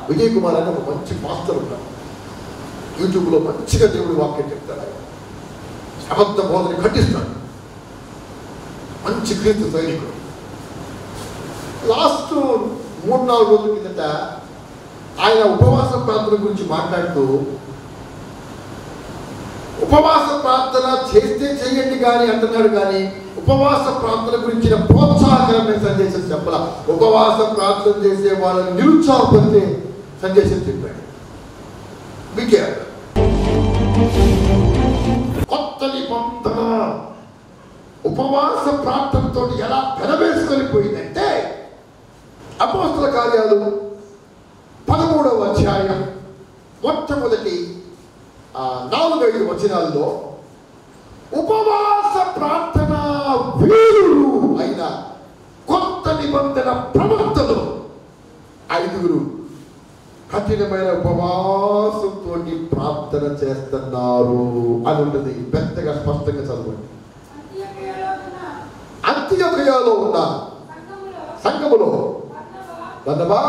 విజయ్ కుమార్ అని ఒక మంచి మాస్టర్ ఉన్నాడు. యూట్యూబ్లో మంచిగా దేవుడి వాక్యం చెప్తాడు. ఆయన అబద్ధ బోధని ఖండిస్తాడు. మంచి క్రీస్తు సైనికుడు. లాస్ట్ 3-4 రోజుల కిందట ఆయన ఉపవాస ప్రార్థన గురించి మాట్లాడుతూ, ఉపవాస ప్రార్థన చేస్తే చేయండి కానీ అంటున్నాడు, కానీ ఉపవాస ప్రార్థన గురించిన ప్రోత్సాహకరమైన సందేశం చెప్పాల. ఉపవాస ప్రార్థన చేసే వాళ్ళని నిరుత్సాహపరిచే సందేశం చెప్పాడు. మీకే కొత్త నిబంధన ఉపవాస ప్రార్థనతో ఎలా పెనవేసుకొని పోయిందంటే, అపోస్తల కార్యాలు 13వ అధ్యాయం మొట్టమొదటి 4-5 వచనాల్లో ఉపవాస ప్రార్థన వీరులు అయిన కొత్త నిబంధన ప్రవక్తలు 5 కఠినమైన ఉపవాసంతో ప్రార్థన చేస్తున్నారు అని ఉంటుంది. పెద్దగా స్పష్టంగా చదవండి. అంత్యోకయలో ఉన్న సంఘములో బర్నబా,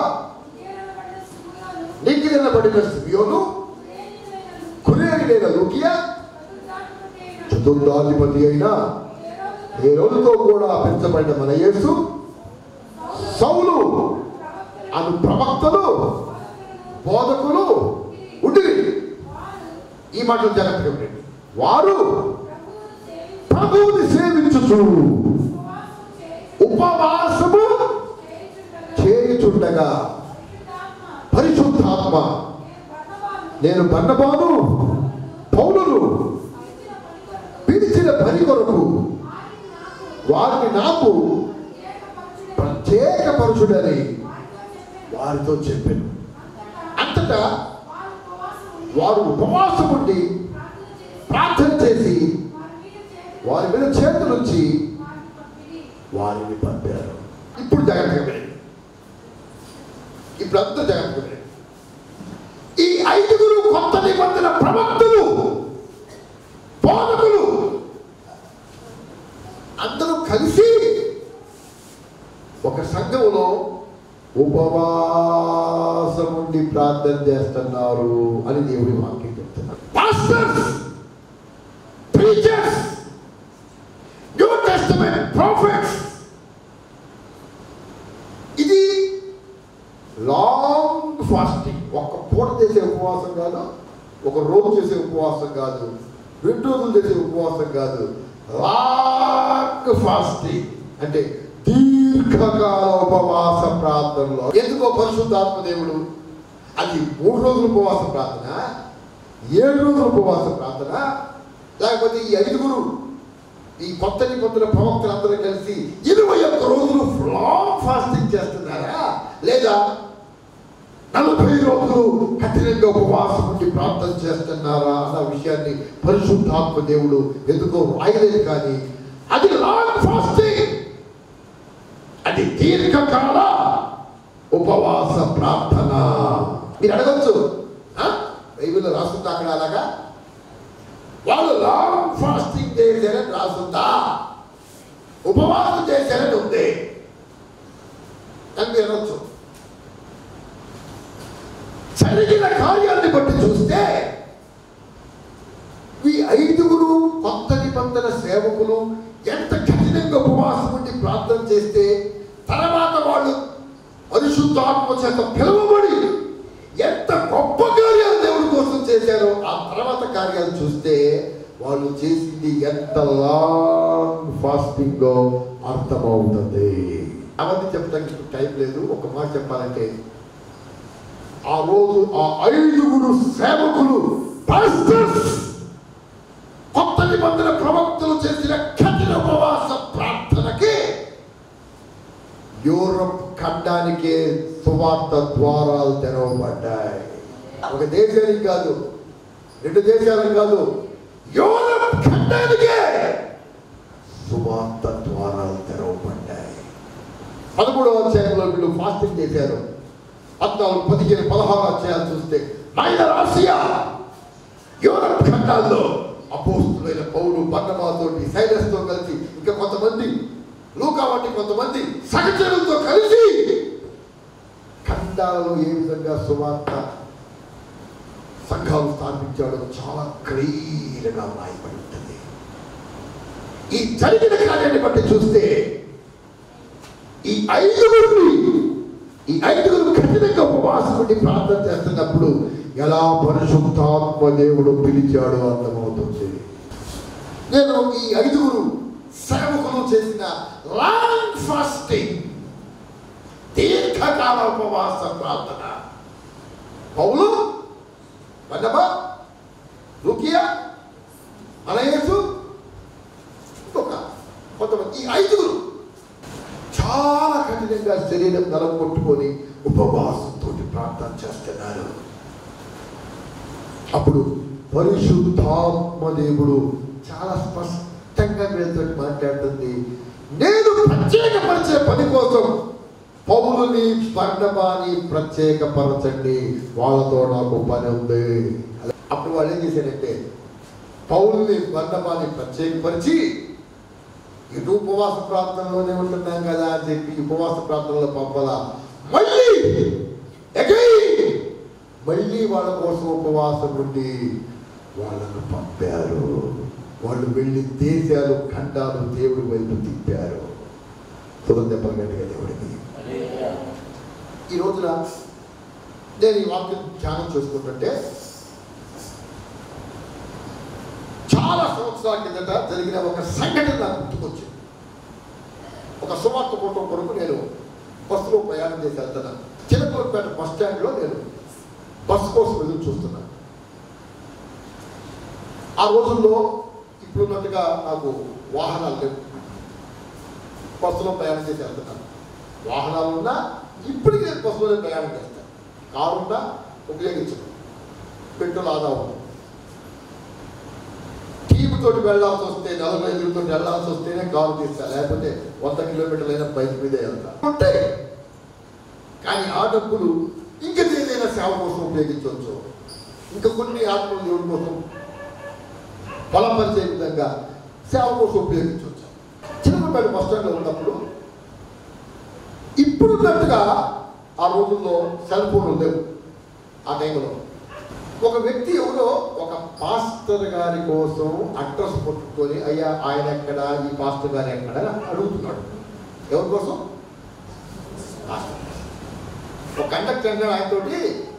నీకిదనబడిన సిమియోను, కురేనిదైన లూకియా, చతుర్థాధిపతి అయిన హేరోదుతో కూడా పెంచబడిన మన యేసు, సౌలు అను ప్రవక్తలు, బోధకులు ఉండిరి. ఈ మాటలు జాగ్రత్తగా ఉండండి. వారు ప్రభువుని సేవించుచు ఉపవాసము చేయుచుండగా పరిశుద్ధాత్మ నేను బర్నబాను పౌలును పిలిచిన పని కొరకు వారిని నాకు ప్రత్యేకపరచుడని వారితో చెప్పాను. అంతటా వారు ఉపవాసం ఉండి ప్రార్థన చేసి వారి మీద చేతులుంచి వారిని పంపారు. ఇప్పుడు జాగ్రత్తగా వినండి. ఇప్పుడు అంతా జాగ్రత్తగా వినండి. ఈ 5 కొత్త నిబంధన ప్రవక్తలు, బోధకులు అందరూ కలిసి ఒక సంఘంలో ఉపవాసం ఉండి ప్రార్థన చేస్తున్నారు అని దేవుడి వాక్యం చెప్తున్నారు. Pastors, preachers, New Testament prophets, ఇది లాంగ్ ఫాస్టింగ్. ఒక పూట చేసే ఉపవాసం కాదు, ఒక రోజు చేసే ఉపవాసం కాదు, 2 రోజులు చేసే ఉపవాసం కాదు. లాంగ్ ఫాస్టింగ్ అంటే దీర్ఘకాల ఉపవాస ప్రార్థనలో. ఎందుకో పరిశుద్ధాత్మ దేవుడు అది 3 రోజుల ఉపవాస ప్రార్థన, 7 రోజుల ఉపవాస ప్రార్థన, లేకపోతే ఈ 5 ఈ కొత్త నిబంధన ప్రవక్తలు అందరూ కలిసి 21 రోజులు లాంగ్ ఫాస్టింగ్ చేస్తున్నారా, లేదా 40 రోజులు కఠినంగా ఉపవాసం ఉండి ప్రార్థన చేస్తున్నారా అన్న విషయాన్ని పరిశుద్ధాత్మ దేవుడు ఎందుకో రాయలేదు. కానీ అది లాంగ్ ఫాస్టింగ్, అది దీర్ఘకాల ఉపవాస ప్రార్థన. మీరు అడగచ్చు, బైబిల్లో రాస్తుందా అక్కడ అలాగా? వాళ్ళు లాంగ్ ఫాస్టింగ్ చేశారని రాస్తుందా, ఉపవాసం చేశారని ఉంది అని మీరు అనొచ్చు. జరిగిన కార్యాన్ని బట్టి చూస్తే ఈ 5 కొత్త నిబంధన సేవకులు ఎంత కఠినంగా ఉపవాసం ఉండి ప్రార్థన చేస్తే తర్వాత వాళ్ళు పరిశుద్ధాత్మ చేత పిలువబడి ఎంత గొప్ప కార్యాలు దేవుడి కోసం చేశారో ఆ తర్వాత కార్యాలు చూస్తే వాళ్ళు చేసింది ఎంత లాంగ్ ఫాస్టింగ్ అర్థమవుతుంది. అవన్నీ చెప్పడానికి టైం లేదు. ఒక మాట చెప్పాలంటే, ఆ రోజు ఆ 5 సేవకులు, పాస్టర్స్, కొత్త నిబంధన ప్రవక్తలు చేసిన కఠిన ఉపవాస ప్రార్థనకి యూరప్ ఖండానికే సువార్త ద్వారాలు తెరవబడ్డాయి. ఒక దేశానికి కాదు, 2 దేశాలకు కాదు, యూరప్ ఖండానికే సువార్త ద్వారాలు తెరవబడ్డాయి. 13వ అధ్యాయంలో వీళ్ళు ఫాస్టింగ్ చేశారు. 14, 15, 16 అధ్యాయాలు చూస్తే మైనర్ ఆసియా, యూరప్ ఖండాల్లో అపోస్తులైన పౌలు, బర్నబాతోటి, సైలస్తో కలిసి ఇంకా కొంతమంది, లూకా వంటి కొంతమంది సహచరులతో కలిసి ఖండాలలో ఏ విధంగా సువార్త సంఘాలు స్థాపించాడో చాలా క్లియర్గా రాయబడి ఉంటుంది. ఈ జరిగిన కార్యాన్ని బట్టి చూస్తే ఈ ఐదుగురు కఠినంగా ఉపవాసం ఉండి ప్రార్థన చేస్తున్నప్పుడు ఎలా పరిశుద్ధాత్మ దేవుడు పిలిచాడో అర్థమవుతుంది. నేను ఈ ఐదుగురు సేవకులు చేసిన లాంగ్ ఫాస్టింగ్, దీర్ఘకాల ఉపవాస ప్రార్థన, పౌలు, బర్నబా, లూకియా, అనయేసు, ఇంకొక కొంతమంది, ఈ ఐదుగురు చాలా కఠినంగా శరీరం నరం కొట్టుకొని ఉపవాసంతో ప్రార్థన చేస్తున్నారు. అప్పుడు పరిశుద్ధాత్మ దేవుడు చాలా స్పష్టంగా వీళ్ళతో మాట్లాడుతుంది. నేను ప్రత్యేకపరిచే పని కోసం పౌలుని, బర్నబాని ప్రత్యేకపరచండి, వాళ్ళతో నాకు పని ఉంది. అప్పుడు వాళ్ళు ఏం చేశారంటే పౌలుని, బర్నబాని ప్రత్యేకపరిచి ఇటు ఉపవాస ప్రార్థనలోనే ఉంటున్నాం కదా అని చెప్పి ఉపవాస ప్రార్థనలో పంపలా, మళ్ళీ వాళ్ళ కోసం ఉపవాసం ఉండి వాళ్ళను పంపారు. వాళ్ళు వెళ్ళి దేశాలు, ఖండాలు దేవుడి వైపు తిప్పారు. దెబ్బలుగట్టిగా దేవుడికి. ఈ రోజున నేను ఈ వాక్యం ధ్యానం చేసుకుంటుంటే చాలా సంవత్సరాల కిందట జరిగిన ఒక సంఘటన నాకు గుర్తుకొచ్చింది. ఒక సువార్త కోటం కొరకు నేను బస్సులో ప్రయాణం చేసి వెళ్తున్నాను. చిలకలపేట బస్ స్టాండ్లో నేను బస్సు కోసం ఎదురు చూస్తున్నాను. ఆ రోజుల్లో ఇప్పుడున్నట్టుగా నాకు వాహనాలు లేవు. బస్సులో ప్రయాణం చేసి వెళ్తున్నాను. వాహనాలు ఉన్నా ఇప్పటికీ నేను బస్సులోనే ప్రయాణం చేస్తాను. కారున్నా ఉపయోగించను, పెట్రోల్ ఆదా అవుతుంది. టీముతోటి వెళ్ళాల్సి వస్తే, 45 వెళ్ళాల్సి వస్తేనే కారు తీస్తాను, లేకపోతే 100 కిలోమీటర్లు అయినా బైక్ మీదే వెళ్తాను. ఉంటాయి కానీ ఆ డబ్బులు ఇంకా ఏదైనా సేవ కోసం ఉపయోగించవచ్చు. ఇంకా కొన్ని ఆత్మలు దేవుడి కోసం బలపరిచే విధంగా సేవ కోసం ఉపయోగించవచ్చు. చిన్నపేట బస్ స్టాండ్లో ఉన్నప్పుడు ఇప్పుడున్నట్టుగా ఆ రోజుల్లో సెల్ ఫోన్లు లేవు. ఆ టైంలో ఒక వ్యక్తి ఎవరో ఒక పాస్టర్ గారి కోసం అడ్రస్ పట్టుకొని, అయ్యా ఆయన ఎక్కడ, ఈ పాస్టర్ గారు ఎక్కడ అడుగుతున్నాడు. ఎవరి కోసం? ఒక కండక్టర్ అన్నాడు ఆయనతోటి,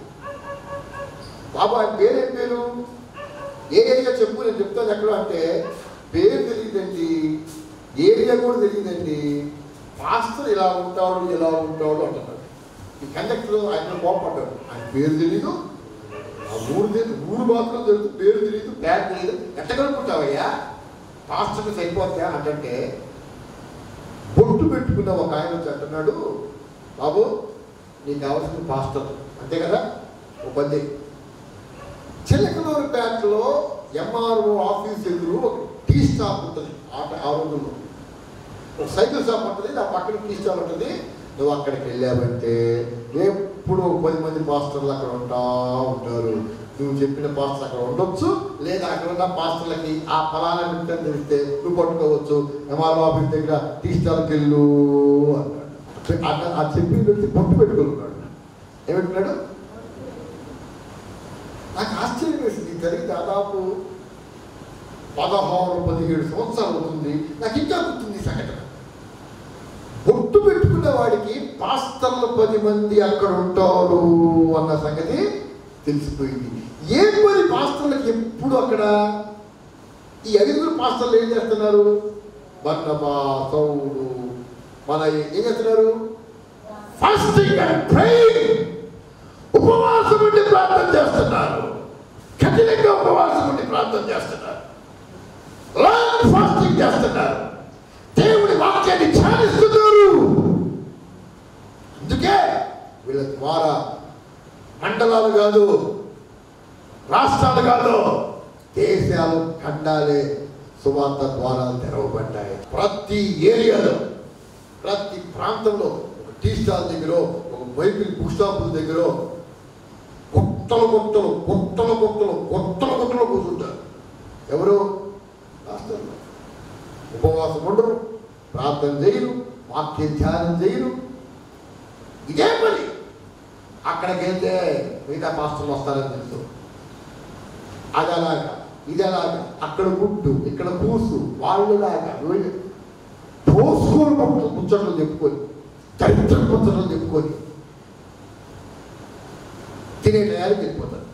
బాబు ఆయన పేరేం పేరు, ఏ ఏరియా చెప్పు, నేను చెప్తాను ఎక్కడ అంటే, పేరు తెలియదండి, ఏరియా కూడా తెలియదండి, పాస్టర్ ఇలా ఉంటాడు అంటున్నాడు. ఈ కండక్టర్ ఆయన కోపడ్డాడు. ఆయన పేరు తెలీదు, ఆ ఊరు మాత్రం తెలుసు, పేరు తెలియదు, బ్యాగ్ తెలియదు, ఎట్ట కనుక్కుంటావయ్యా, పాస్టర్ని సరిపోతా అంటే బొట్టు పెట్టుకున్న ఒక ఆయన వచ్చి అంటున్నాడు, బాబు నీకు కావాల్సిన పాస్టర్ అంతే కదా, ఓ పది చిలకలూరు బ్యాంకులో ఎంఆర్ఓ ఆఫీస్ ఎదురు ఒక టీ స్టాప్ ఉంటుంది. ఆ రోజుల్లో ఒక సైకిల్ షాప్ ఉంటుంది, ఆ పక్కన టీ స్టాప్ ఉంటుంది. నువ్వు అక్కడికి వెళ్ళావంటే ఎప్పుడు 10 మంది పాస్టర్లు అక్కడ ఉంటారు. నువ్వు చెప్పిన పాస్టర్ అక్కడ ఉండొచ్చు, లేదా అక్కడ ఉన్న పాస్టర్లకి ఆ ఫలానా విషయం తెలిస్తే నువ్వు పట్టుకోవచ్చు. ఎంఆర్ఓ ఆఫీస్ దగ్గర టీ స్టాల్కి వెళ్ళు అన్నాడు. ఆ చెప్పిన వ్యక్తి పొట్టు పెట్టుకున్నాడు. ఏమంటున్నాడు? నాకు ఆశ్చర్యం వేసింది. జరిగి దాదాపు 16-17 సంవత్సరాలు అవుతుంది. నాకు ఇంకా గుర్తుంది సంఘటన. బొట్టు పెట్టుకున్న వాడికి పాస్టర్లు 10 మంది అక్కడ ఉంటారు అన్న సంగతి తెలిసిపోయింది. ఏ పని పాస్టర్లకు ఎప్పుడు అక్కడ ఈ 5 పాస్టర్లు ఏం చేస్తున్నారు? బర్నబా, సౌలు, మన ఏం చేస్తున్నారు? ఫాస్టింగ్ అండ్ ప్రేయింగ్, ఉపవాసం ఉండి ప్రార్థన చేస్తున్నారు. కఠినంగా ఉపవాసం ఉండి ప్రార్థన చేస్తున్నారు. లాంగ్ ఫాస్టింగ్ చేస్తున్నారు. దేవుడి వాక్యాన్ని ధ్యానిస్తున్నారు. అందుకే వీళ్ళ ద్వారా మండలాలు కాదు, రాష్ట్రాలు కాదు, దేశాలు, ఖండాలే సువార్త ద్వారాలు తెరవబడ్డాయి. ప్రతి ఏరియాలో, ప్రతి ప్రాంతంలో ఒక టీ స్టాల్ దగ్గర, ఒక బైబిల్ బుక్ షాపుల దగ్గర గుట్టలు కూర్చుంటారు. ఎవరు? రాష్ట్రంలో ఉపవాసం ఉండరు, ప్రార్థన చేయరు, వాక్య ధ్యానం చేయరు. ఇదే పని అక్కడికి వెళ్తే మిగతా పాస్టర్లు వస్తారని తెలుసు. అది అలాగా ఇది అలాగా, అక్కడ గుడ్డు ఇక్కడ పూసు, వాళ్ళలాగా పోసుకోని ముచ్చట్లు చెప్పుకొని, చరిత్ర ముచ్చట్లు చెప్పుకొని తినే టయానికి వెళ్ళిపోతారు.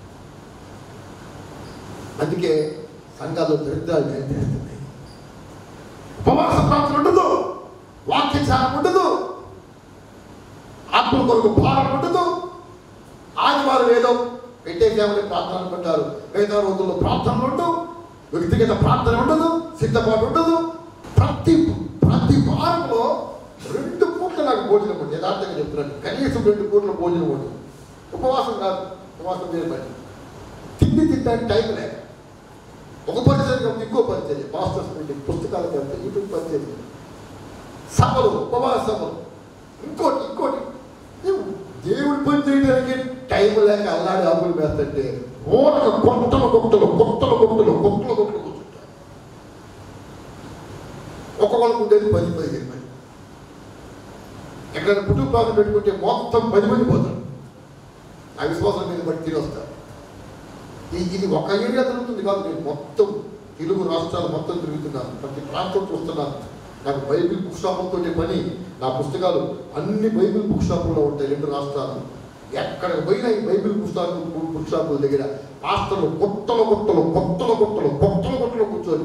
అందుకే సంఘాల్లో దరిద్రాలు చేస్తున్నాయి. ఉపవాస ప్రార్థన ఉండదు, వాక్య ధ్యానం ఉండదు, ఆత్మ కొరకు భారం ఉండదు. ఆదివారం ఏదో పెట్టేసేమని ప్రార్థన అనుకుంటారు, మిగతా రోజుల్లో ప్రార్థనలు ఉండవు, వ్యక్తిగత ప్రార్థన ఉండదు, సిద్ధపాటు ఉండదు. ప్రతి వారంలో 2 పూట్ల నాకు భోజనం ఉండదు. యథార్థంగా చెప్తున్నాను, కనీసం 2 పూట్ల భోజనం ఉండదు. ఉపవాసం కాదు, ఉపవాసం చేయబడి తిండి తింటానికి టైం లేక ఒక పరిచయం ఇంకో పరిచయం, మాస్టర్స్ మీటింగ్, పుస్తకాల పరిచయం, యూట్యూబ్ పరిచయం, సభలు, ఉపవాస సభలు, ఇంకోటి దేవుడి పని చేయడానికి టైం లేక అల్లాడి ఆకులు వేస్తుంటే కొట్టలు కూర్చుంటారు. ఒక్కొక్కరికి ఉండేది 10-15 మంది. ఎక్కడైనా కుటుంబాన్ని పెట్టుకుంటే మొత్తం 10 మంది పోతారు. ఆ విశ్వాసం మీద బట్టి తిని వస్తారు. ఇది ఒక ఏరియా జరుగుతుంది కాదు, నేను మొత్తం తెలుగు రాష్ట్రాలు మొత్తం తిరుగుతున్నాను, ప్రతి ప్రాంతం చూస్తున్నాను. నాకు బైబిల్ బుక్ షాపులతో పని. నా పుస్తకాలు అన్ని బైబిల్ బుక్ షాపుల్లో ఉంటాయి 2 రాష్ట్రాలు. ఎక్కడికి పోయినా ఈ బైబిల్ బుక్ షాపుల దగ్గర పాస్టర్లు కొత్తలు కూర్చొని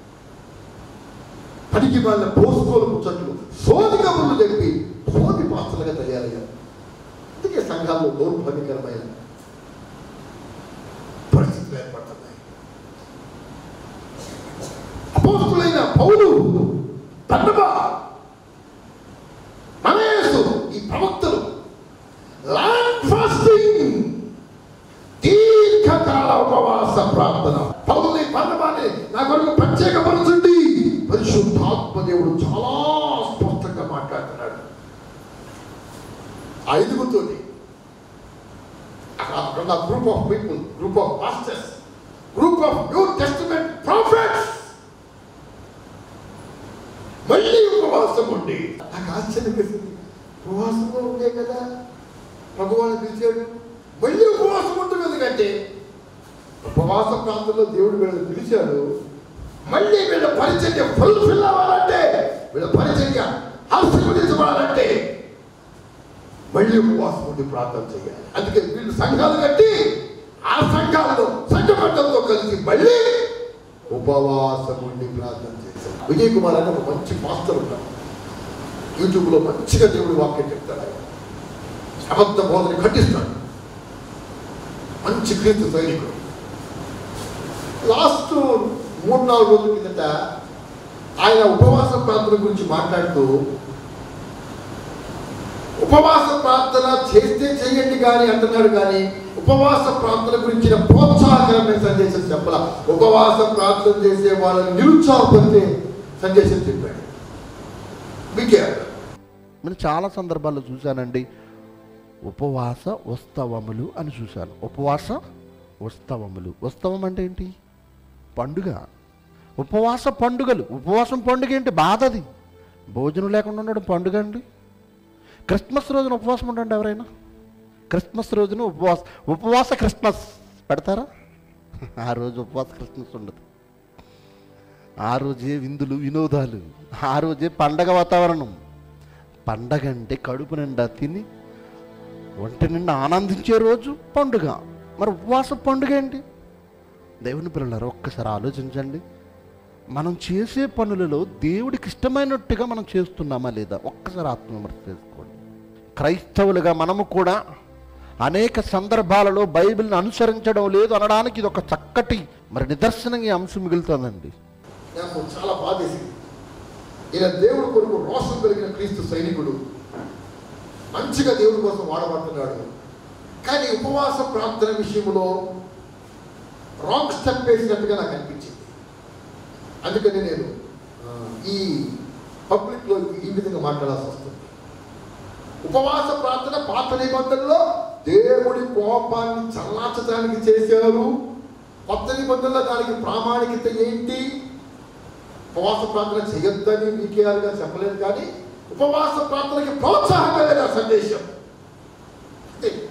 పనికి వాళ్ళ పోసుకోలు ముచ్చట్లు, సోది కబుర్లు చెప్పి సోది పాస్టర్లుగా తయారయ్యారు. అందుకే సంఘాల్లో దౌర్భాగ్యకరమైన పరిస్థితులు ఏర్పడుతున్నాయి. అపోస్తులైన పౌలు, బర్నబా, మనయేసు, ఈ ప్రవక్తలు లాంగ్ ఫాస్టింగ్, దీర్ఘకాల ఉపవాస ప్రార్థన. పౌలుని, బర్నబాని నా కొరకు ప్రత్యేకపరచండి. పరిశుద్ధాత్మ దేవుడు చాలా స్పష్టంగా మాట్లాడుతున్నాడు. 5 అక్కడ group of people, group of pastors, group of New Testament prophets మళ్ళీ ఉపవాసం ఉండి, నాకు ఆశ్చర్యం వేసింది. ఉపవాసంలో ఉండే కదా ప్రభువాన్ని పిలిచాడు, మళ్ళీ ఉపవాసం ఉంటుంది. ఎందుకంటే ఉపవాస ప్రాంతంలో దేవుడు వీళ్ళని పిలిచాడు. మళ్ళీ వీళ్ళ పరిచర్య ఫుల్ఫిల్ అవ్వాలంటే, వీళ్ళ పరిచర్య ఆశీర్వదించబడాలంటే మళ్ళీ ఉపవాసం ఉండి ప్రార్థన చేయాలి. అందుకే వీళ్ళు సంఘాలు కట్టి ఆ సంఘాలలో సంఘపట్టంతో కలిసి మళ్ళీ ఉపవాసం ఉండి ప్రార్థన చేశారు. విజయ్ కుమార్ అని ఒక మంచి మాస్టర్ ఉన్నాడు, యూట్యూబ్లో మంచిగా దేవుడి వాక్యం చెప్తాడు. ఆయన అబద్ధ బోధని ఖండిస్తాడు, మంచి క్రీస్తు సైనికుడు. లాస్ట్ 3-4 రోజుల కిందట ఆయన ఉపవాస ప్రార్థన గురించి మాట్లాడుతూ, ఉపవాస ప్రార్థన చేస్తే చెయ్యండి కానీ అంటున్నాడు, కానీ ఉపవాస ప్రార్థన గురించిన ప్రోత్సాహకరమైన సందేశం చెప్పాల. ఉపవాస ప్రార్థన చేసే వాళ్ళని నిరుత్సాహపరిచే సందేశం చెప్పాడు. మీకే నేను చాలా సందర్భాల్లో చూశానండి, ఉపవాస ఉత్సవములు అని చూశాను. ఉపవాస ఉత్సవములు, ఉత్సవం అంటే ఏంటి? పండుగ. ఉపవాస పండుగలు. ఉపవాసం పండుగ ఏంటి? బాధది. భోజనం లేకుండా ఉండడం పండుగ అండి. క్రిస్మస్ రోజున ఉపవాసం ఉండండి ఎవరైనా. క్రిస్మస్ రోజున ఉపవాస క్రిస్మస్ పెడతారా? ఆ రోజు ఉపవాస క్రిస్మస్ ఉండదు. ఆ రోజే విందులు, వినోదాలు, ఆ రోజే పండగ వాతావరణం. పండగ అంటే కడుపు నిండా తిని ఒంటి నిండా ఆనందించే రోజు పండుగ. మరి ఉపవాస పండుగ ఏంటి? దేవుని పిల్లలారా, ఒక్కసారి ఆలోచించండి. మనం చేసే పనులలో దేవుడికి ఇష్టమైనట్టుగా మనం చేస్తున్నామా లేదా? ఒక్కసారి ఆత్మవిమర్శ చేసుకోండి. క్రైస్తవులుగా మనము కూడా అనేక సందర్భాలలో బైబిల్ని అనుసరించడం లేదు అనడానికి ఇది ఒక చక్కటి నిదర్శనంగా అంశం మిగులుతుందండి. నాకు చాలా బాధేసింది. ఈయన దేవుడి కొరకు రోషం కలిగిన క్రీస్తు సైనికుడు, మంచిగా దేవుడి కోసం వాడబడుతున్నాడు. కానీ ఉపవాస ప్రార్థన విషయంలో రాంగ్ స్టెప్ వేసినట్టుగా నాకు అనిపించింది. అందుకని నేను ఈ పబ్లిక్లో ఈ విధంగా మాట్లాడాల్సి వస్తుంది. ఉపవాస ప్రార్థన పాత నిబంధనలో దేవుడి కోపాన్ని చల్లార్చడానికి చేశారు. కొత్త నిబంధనలో దానికి ప్రామాణికత ఏంటి? ఉపవాస ప్రార్థన చేయొద్దని మీకేయాలిగా చెప్పలేదు, కానీ ఉపవాస ప్రార్థనకి ప్రోత్సాహం కలిగిన సందేశం.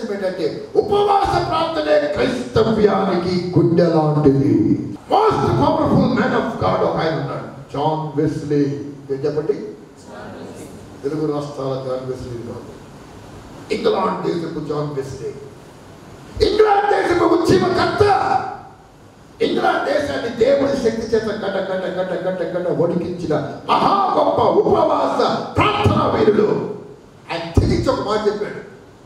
ఉద్దేశం ఏంటంటే ఉపవాస ప్రార్థనే క్రైస్తవ్యానికి గుండె లాంటిది. Most powerful man of God ఒక ఆయన ఉన్నాడు, జాన్ వెస్లీ. చెప్పండి, తెలుగు రాష్ట్రాల జాన్ వెస్లీ కాదు, ఇంగ్లాండ్ దేశపు జాన్ వెస్లీ. ఇంగ్లాండ్ దేశపు ఉద్యమకర్త. ఇంగ్లాండ్ దేశాన్ని దేవుడి శక్తి చేత గడ్డ గడ్డ గడ్డ గడ్డ గడ్డ వణికించిన మహా గొప్ప ఉపవాస ప్రార్థనా వీరుడు. ఆయన తెగించి ఒక మాట చెప్పాడు.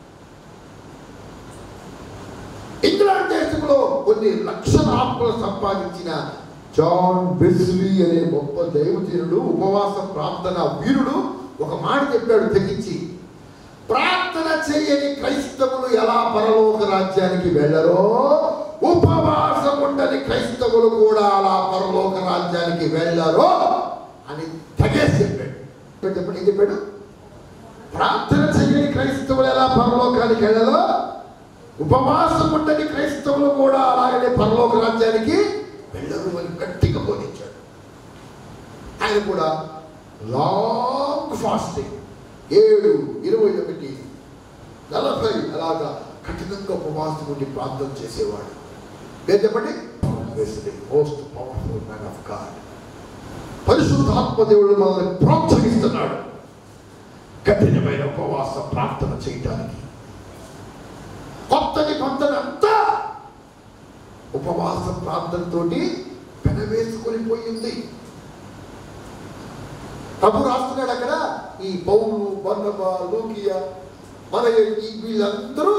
ఇంగ్లాండ్ దేశంలో కొన్ని లక్షల ఆత్మలు సంపాదించిన జాన్ వెస్లీ అనే గొప్ప దైవజనుడు, ఉపవాస ప్రార్థన వీరుడు ఒక మాట చెప్పాడు తెగించి. ప్రార్థన చేయని క్రైస్తవులు ఎలా పరలోక రాజ్యానికి వెళ్ళరో, ఉపవాసం ఉండని క్రైస్తవులు కూడా అలా పరలోక రాజ్యానికి వెళ్ళరో అని తెగేసి చెప్పాడు. చెప్పండి, ఏం చెప్పాడు? ప్రార్థన చేయని క్రైస్తవులు ఎలా పరలోకానికి వెళ్ళరో, ఉపవాసం ఉండని క్రైస్తవులు కూడా అలాగనే పరలోక రాజ్యానికి వెళ్ళరు అని గట్టిగా బోధించాడు. ఆయన కూడా లాంగ్ ఫాస్టింగ్ 7, 21, 40 అలాగా కఠినంగా ఉపవాసం ఉండి ప్రార్థన చేసేవాడు. నేను చెప్పండి, most powerful man of God. పరిశుద్ధాత్మ దేవుడు మనల్ని ప్రోత్సహిస్తున్నాడు కఠినమైన ఉపవాస ప్రార్థన చేయడానికి. కొత్త నిబంధన అంతా ఉపవాస ప్రార్థనతో పెనవేసుకొని పోయింది. ప్రభు రాస్తున్నాడు అక్కడ, ఈ పౌలు, బర్నబా, లూకియా, మన వీళ్ళందరూ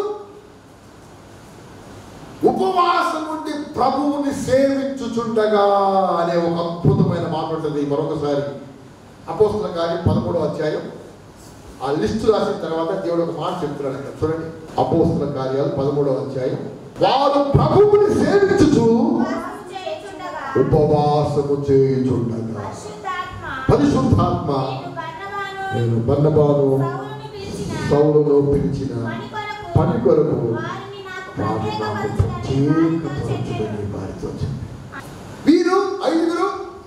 ఉపవాసం ఉండి ప్రభువుని సేవించుచుండగా అనే ఒక అద్భుతమైన మాట ఉంటుంది. మరొకసారి అపోస్తల కార్యం 13వ అధ్యాయం ఆ లిస్టు రాసిన తర్వాత దేవుడు ఒక మాట చెప్తున్నాడు అక్కడ. చూడండి, అపోస్తల కార్యాలు 13వ అధ్యాయం. వారు ప్రభువుని సేవించుచు ఉపవాసము చేయుచుండగా పరిశుద్ధాత్మ నేను బర్నబాను సౌలును పిలిచిన పని కొరకు వీరు 5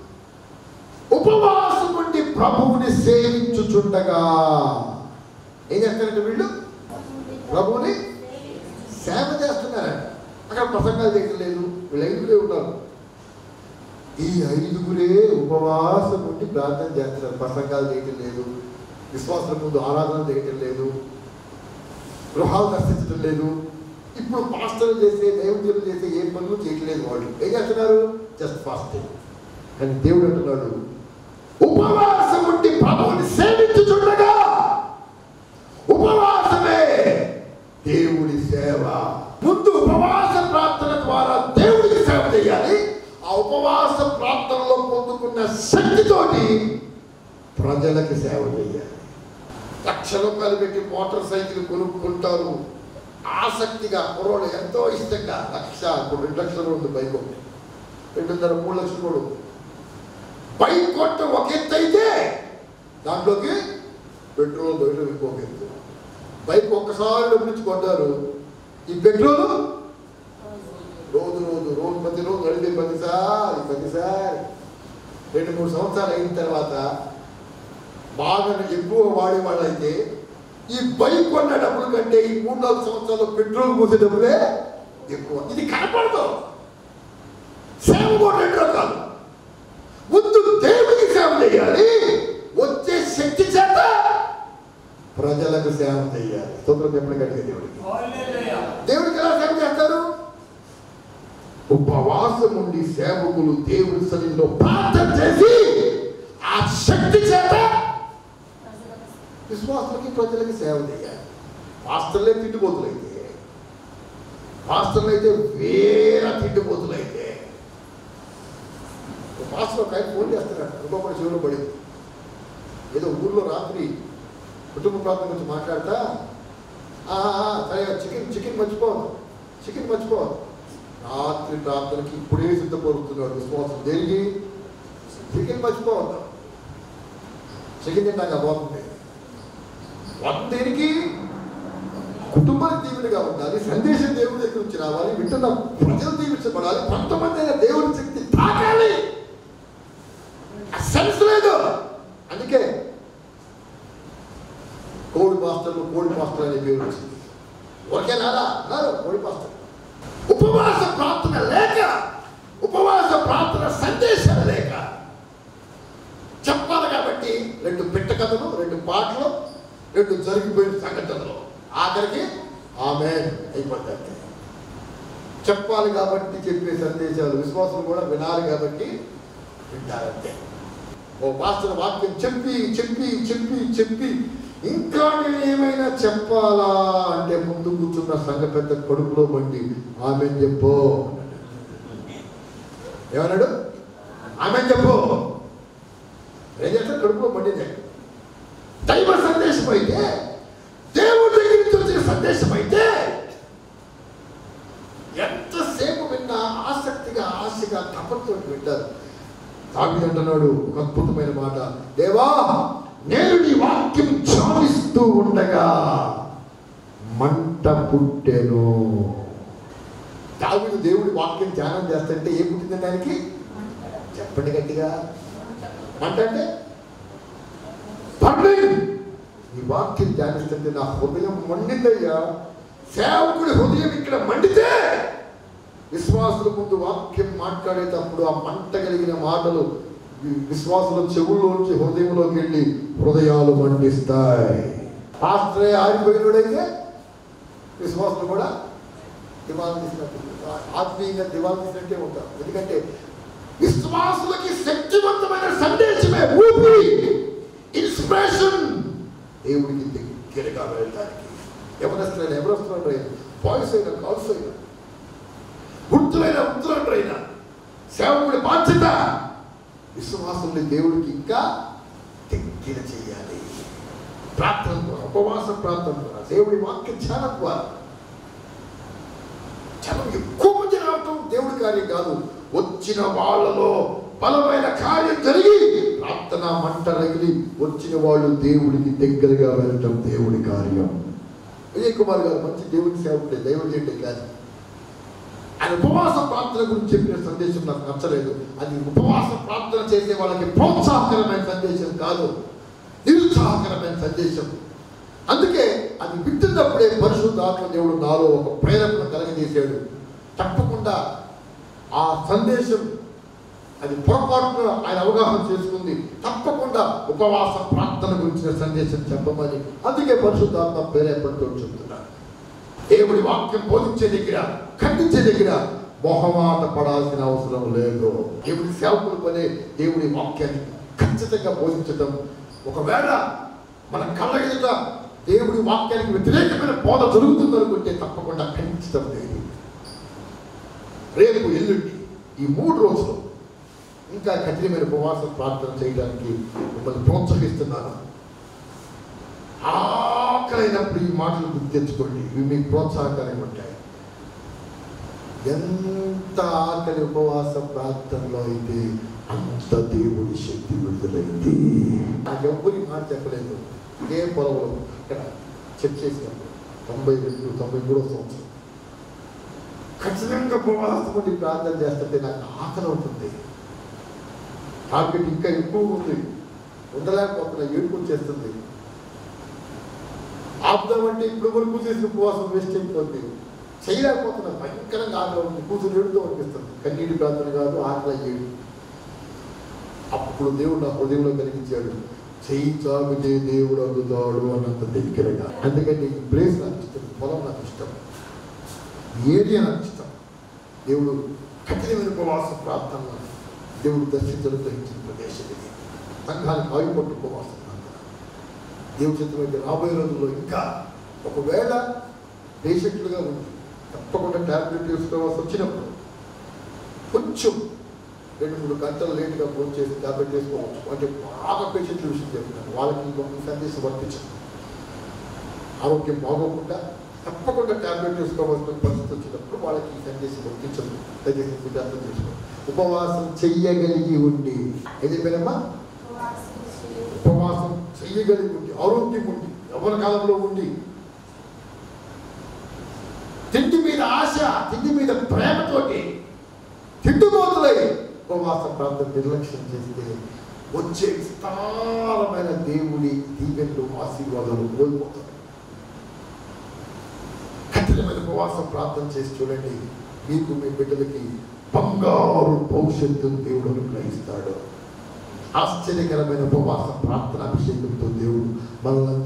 ఉపవాసం ఉండి ప్రభువుని సేవించుచుండగా ఏం చేస్తారంటే వీళ్ళు ప్రభువుని సేవ చేస్తున్నారంట. అక్కడ ప్రసంగాలు చేయలేదు, వీళ్ళు 5 ఉన్నారు. ఈ 5 ఉపవాసం ఉండి ప్రార్థన చేస్తున్నారు. ప్రసంగాలు చేయటం లేదు, విశ్వాసం ముందు ఆరాధన చేయటం లేదు, గృహాలు దర్శించడం లేదు. ఇప్పుడు పాస్టర్లు చేసే, దైవజనులు చేసే ఏ పనులు చేయట్లేదు. వాళ్ళు ఏం చేస్తున్నారు? Just fasting. కానీ దేవుడు అంటున్నాడు, ఉపవాసం ఉండి ప్రభువుని సేవించుచుండగా. ఉపవాసమే దేవుడి సేవ. ముందు ఉపవాస ప్రార్థన ద్వారా దేవుడికి సేవ చేయాలి. ఆ ఉపవాస ప్రార్థనలో పొందుకున్న శక్తితోటి ప్రజలకి సేవ చేయాలి. ₹1,00,000 పెట్టి మోటార్ సైకిల్ కొనుక్కుంటారు ఆసక్తిగా, కుర్రోళ్ళు ఎంతో ఇష్టంగా. 1,00,000, ఇప్పుడు 2,00,000 ఉంది బైక్, 2.5, 3 లక్షలు కూడా. బైక్ కొట్ట ఒక ఎత్తు అయితే దాంట్లోకి పెట్రోల్ బయట ఇంకొక ఎత్తు. బైక్ ఒక్కసారి డబ్బులిచ్చి కొట్టారు. ఈ పెట్రోల్ రోజు ప్రతిరోజు నడిపే ప్రతిసారి 2-3 సంవత్సరాలు అయిన తర్వాత బాగా ఎక్కువ వాడేవాళ్ళు అయితే ఈ బైక్ కొన్న డబ్బుల కంటే ఈ 3-4 సంవత్సరాలు పెట్రోల్ పోసే డబ్బులే ఎక్కువ. ఇది కనపడదు. సేవ కూడా 2 రకాలు. ముందు దేవుడికి సేవ చేయాలి, వచ్చే శక్తి చేత ప్రజలకు సేవ చేయాలి. స్తోత్రం చెప్పండి గట్టిగా దేవుడికి. దేవుడికి ఎలా సేవ చేస్తారు? ఉపవాసం ఉండి సేవకులు దేవుడి సన్నిధిలో ప్రార్థన చేసి ఆ శక్తి చేత విశ్వాసులకి ప్రజలకి సేవ చేయాలి. పాస్టర్లే తిండిపోతులైతే, పాస్టర్లు అయితే వేరే తిండిపోతులైతే. పాస్టర్ ఒక ఆయన ఫోన్ చేస్తున్నాడు, ఇంకొకటి చెవులో పడింది. ఏదో ఊర్లో రాత్రి కుటుంబ ప్రాంతం గురించి మాట్లాడతా, సరే చికెన్ మర్చిపోవద్దు. రాత్రి ప్రార్థనకి ఇప్పుడే సిద్ధపడుతున్నాడు విశ్వాసం. దేనికి? చికెన్ మర్చిపోవద్దు. చికెన్ తింటాక బాగుంది. దేనికి? కుటుంబానికి దీవునిగా ఉండాలి, సందేశం దేవుడి దగ్గర నుంచి రావాలి, వింటున్న ప్రజలు దీవించబడాలి, కొంతమంది అయినా దేవుడి శక్తి తాకాలి. సెన్స్ లేదు. అందుకే కోడి మాస్టర్లు అనే పేరు వచ్చింది. ఒకే రారా ఓడిపోస్తాడు. ఉపవాస ప్రార్థన లేక, ఉపవాస ప్రార్థన సందేశాలు లేక చెప్పాలి కాబట్టి 2 పిట్ట కథలు, 2 పాటలు, 2 జరిగిపోయిన సంఘటనలు, ఆఖరికి ఆమేన్ అయిపోతాయి. చెప్పాలి కాబట్టి చెప్పే సందేశాలు, విశ్వాసం కూడా వినాలి కాబట్టి వింటారంతే. ఓ పాస్టర్ వాక్యం చెప్పి చెప్పి చెప్పి చెప్పి ఇంకా నేను ఏమైనా చెప్పాలా అంటే ముందు కూర్చున్న సంఘ పెద్ద కడుపులో బండి ఆమెన్ చెప్పు ఏమన్నాడు? ఆమెన్ చెప్పు. ఏం చేస్తాడు? కడుపులో బండిదే. దైవ సందేశం అయితే, దేవుడి దగ్గర నుంచి వచ్చిన సందేశం అయితే ఎంతసేపు విన్నా ఆసక్తిగా, ఆశగా, తపంతో వింటారు. దావీదు అంటున్నాడు ఒక అద్భుతమైన మాట, దేవా నేను నీ వాక్యం ధ్యానిస్తూ ఉండగా మంట పుట్టెను. దావీదు దేవుడి వాక్యం ధ్యానం చేస్తుంటే ఏం పుట్టిందండి ఆయనకి? చెప్పండి గట్టిగా. మంట అంటే నీ వాక్యం ధ్యానిస్తుంటే నా హృదయం మండిందయ్యా. సేవకుడి హృదయం ఇక్కడ మండితే విశ్వాసుల ముందు వాక్యం మాట్లాడేటప్పుడు ఆ మంట కలిగిన మాటలు విశ్వాసుల చెవుల్లోంచి హృదయంలోకి వెళ్ళి హృదయాలు మండిస్తాయి. పాస్టరే ఆరిపోయినోడైతే విశ్వాసులు కూడా దివాలు తీసినట్టు, ఆత్మీయంగా దివాలు తీసినట్టే ఉంటారు. ఎందుకంటే విశ్వాసులకి శక్తివంతమైన సందేశమే ఊపిరి, ఇన్స్పిరేషన్. దేవుడికి దగ్గరగా వెళ్ళడానికి ఎవరొస్తున్నారు బాయ్స్ అయినా, గర్ల్స్ అయినా, వృద్ధులైన వృద్ధులంటారైనా సేవకుడి బాధ్యత విశ్వాసుల్ని దేవుడికి ఇంకా దగ్గర చేయాలి. ప్రార్థన ద్వారా, ఉపవాస ప్రార్థన ద్వారా, దేవుడి వాక్య ధ్యానం ద్వారా చాలా ఎక్కువ మంది రావటం దేవుడి కార్యం కాదు. వచ్చిన వాళ్ళలో బలమైన కార్యం జరిగి ప్రార్థన మంట రగిలి వచ్చిన వాళ్ళు దేవుడికి దగ్గరగా వెళ్ళటం దేవుడి కార్యం. విజయ్ కుమార్ గారు మంచి దేవుడి సేవకుడే, దేవుడి ఏంటి కాదు. ఆయన ఉపవాస ప్రార్థన గురించి చెప్పిన సందేశం నాకు నచ్చలేదు. అది ఉపవాస ప్రార్థన చేసే వాళ్ళకి ప్రోత్సాహకరమైన సందేశం కాదు, నిరుత్సాహకరమైన సందేశం. అందుకే అది వింటున్నప్పుడే పరిశుద్ధాత్మ దేవుడు నాలో ఒక ప్రేరణ కలగజేశాడు. తప్పకుండా ఆ సందేశం అది పొరపాటుగా ఆయన అవగాహన చేసుకుంది. తప్పకుండా ఉపవాస ప్రార్థన గురించిన సందేశం చెప్పమని అందుకే పరిశుద్ధాత్మ ప్రేరేపణతో చెప్తున్నారు. దేవుడి వాక్యం బోధించే దగ్గర, ఖండించే దగ్గర మొహమాట పడాల్సిన అవసరం లేదు. దేవుడి సేవకులు పనే దేవుడి వాక్యాన్ని ఖచ్చితంగా బోధించటం. ఒకవేళ మన కళ్ళ ఎదుట దేవుడి వాక్యానికి వ్యతిరేకమైన బోధ జరుగుతుందనుకుంటే తప్పకుండా ఖండించడం లేదు. రేపు ఎల్లుండి ఈ 3 రోజులు ఇంకా కఠినమైన ఉపవాస ప్రార్థన చేయడానికి మిమ్మల్ని ప్రోత్సహిస్తున్నాను. ఆకలైనప్పుడు ఈ మాటలు గుర్తు తెచ్చుకోండి, ఇవి మీకు ప్రోత్సాహకరంగా ఉంటాయి. ఎంత ఆకలి ఉపవాస ప్రార్థనలో అయితే అంత దేవుడి శక్తి విడుదలైంది. నాకు ఎవ్వరి మాట చెప్పలేదు. ఇదే పొలంలో ఇక్కడ చెక్ చేసినప్పుడు 92-93 సంవత్సరం ఖచ్చితంగా ఉపవాసం ఉండి ప్రార్థన చేస్తుంటే నాకు ఆకలి అవుతుంది. టార్గెట్ ఇంకా ఎక్కువ ఉంది, ఉండలేకపోతున్నా, ఏడుపు వచ్చేస్తుంది. ఆపుదామంటే ఇప్పుడు వరకు చేసిన ఉపవాసం వేస్ట్ అయిపోతుంది, చేయలేకపోతున్నా. భయంకరంగా ఆకలి ఉంది, కూతురు ఏడుతూ అనిపిస్తుంది. కన్నీటి ప్రార్థన కాదు, ఆకలి ఏడు. అప్పుడు దేవుడు నా హృదయంలో కలిగించాడు, చెయ్యి చాపితే దేవుడు అందుతాడు అన్నంత దగ్గరగా. అందుకని ఈ ప్లేస్ నాకు ఇష్టం, పొలం నాకు ఇష్టం, ఏరియా నాకు ఇష్టం. దేవుడు కఠినమైన ఉపవాస ప్రార్థన దేవుడు దర్శించడం గ్రహించిన ప్రదేశం ఇది. సంఘానికి ఆయుపట్టు ఉపవాస ప్రార్థన దేవుడి చిత్తమైతే రాబోయే రోజుల్లో ఇంకా ఒకవేళ పేషెంట్లుగా ఉంది తప్పకుండా ట్యాబ్లెట్ తీసుకోవాల్సి వచ్చినప్పుడు కొంచెం 2-3 గంటలు లేటుగా ఫోన్ చేసి ట్యాబ్లెట్ వేసుకోవచ్చు. అంటే బాగా పేషెంట్ల విషయం చెప్తున్నాను, వాళ్ళకి ఇంకొక సందేశం వర్తించదు. ఆరోగ్యం బాగోకుండా తప్పకుండా ట్యాబ్లెట్ తీసుకోవాల్సిన పరిస్థితి వచ్చినప్పుడు వాళ్ళకి ఈ సందేశం వర్తించదు. దయచేసి మీరు అర్థం చేసుకోండి. ఉపవాసం చెయ్యగలిగి ఉండి, ఏది పేరమ్మా? ఉపవాసం చెయ్యగలిగి ఉండి, ఆరోగ్యం ఉండి, యవ్వన కాలంలో ఉండి, తిండి మీద ఆశ, తిండి మీద ప్రేమతోటి తిండిపోతులై ఉపవాస ప్రాంతం నిర్లక్ష్యం చేస్తే వచ్చే విస్తారమైన దేవుడి దీవెనలు, ఆశీర్వాదాలు కోల్పోతారు. కఠినమైన ఉపవాసం ప్రార్థన చేసి చూడండి, మీకు మీ బిడ్డలకి బంగారు భవిష్యత్తును దేవుడు అనుగ్రహిస్తాడు. ఆశ్చర్యకరమైన ఉపవాస ప్రార్థన అభిషేకంతో దేవుడు మనల్ని